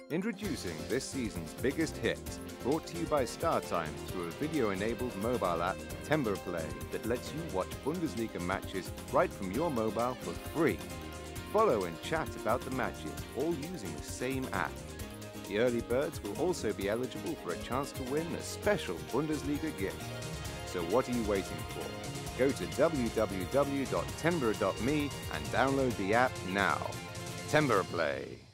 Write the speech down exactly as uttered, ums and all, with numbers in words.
Introducing this season's biggest hit, brought to you by StarTimes through a video-enabled mobile app, Play, that lets you watch Bundesliga matches right from your mobile for free. Follow and chat about the matches, all using the same app. The early birds will also be eligible for a chance to win a special Bundesliga gift. So what are you waiting for? Go to w w w dot tembra dot m e and download the app now. Play.